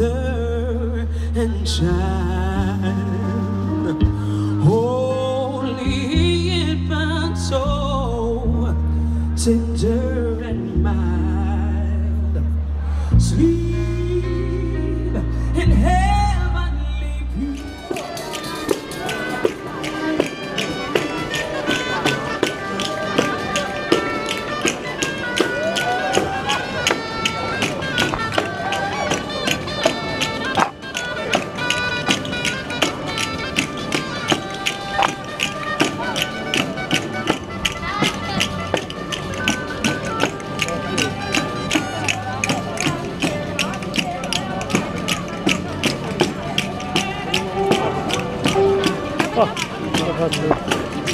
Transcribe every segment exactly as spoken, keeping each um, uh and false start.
mother and child. Holy infant, so tender and mild, sleep in heavenly peace. Oh, lo faccio.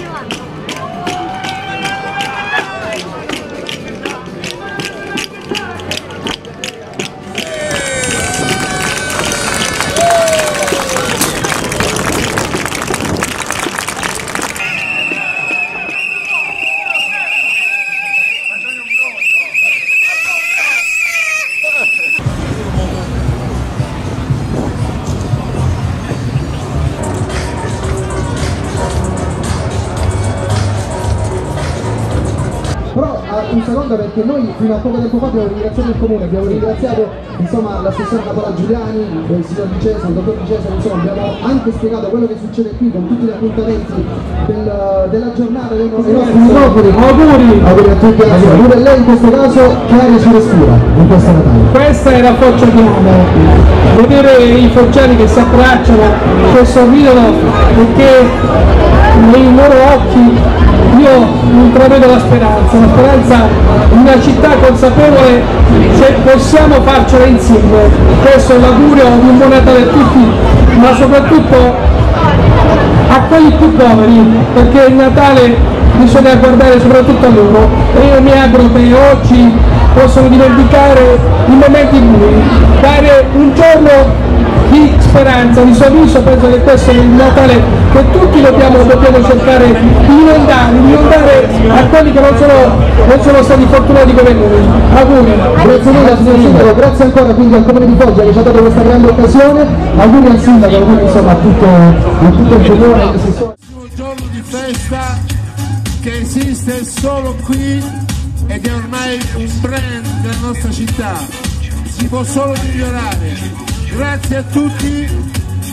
Però un secondo, perché noi fino a poco tempo fa abbiamo ringraziato il comune, abbiamo ringraziato insomma l'assessore Capola Giuliani, il signor Di Cesare, il dottor Di Cesare, insomma abbiamo anche spiegato quello che succede qui con tutti gli appuntamenti del, della giornata dei nostri auguri, auguri auguri a tutti, auguri a lei in questo caso. Che aria si respira in questo Natale? Questa è la Foggia di Roma, vedere i foggiani che si abbracciano, che sorridono, perché nei loro occhi io intravedo la speranza, la speranza di una città consapevole se possiamo farcela insieme. Questo è l'augurio di un buon Natale a tutti, ma soprattutto a quelli più poveri, perché il Natale bisogna guardare soprattutto a loro, e io mi auguro che oggi possano dimenticare i momenti bui, dare un giorno di speranza, di sorriso. Penso che questo è il Natale che tutti dobbiamo, dobbiamo cercare di inondare, di inondare a quelli che non sono, non sono stati fortunati come noi. Auguri. Grazie mille signor Sindaco, grazie ancora quindi al Comune di Foggia che ci ha dato questa grande occasione, auguri al Sindaco, auguri insomma a tutto, a tutto il comune. Un giorno di festa che esiste solo qui ed è ormai un brand della nostra città, si può solo migliorare. Grazie a tutti.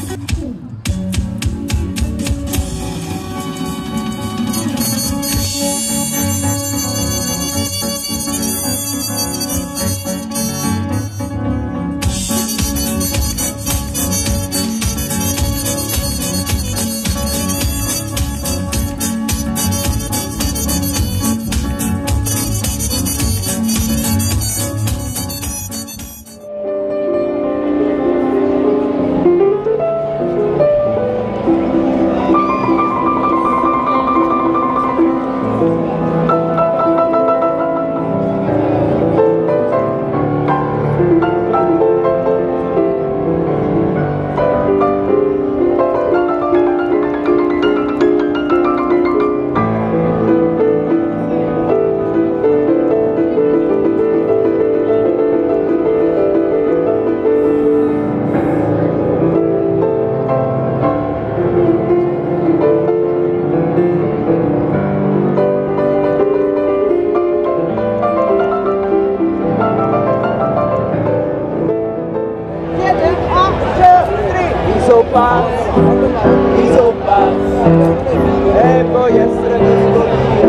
E voglio essere così,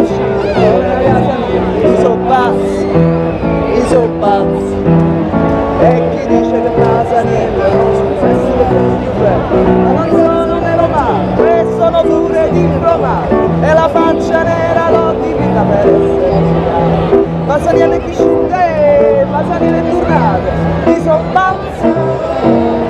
i so pazzi, i so pazzi. E chi dice che Masaniello non sono essere così, ma non sono romano, e sono pure di Roma, e la faccia nera l'ho dipinta per essere italiano. Masaniello è chi sciuga e Masaniello è tornato, i so pazzi.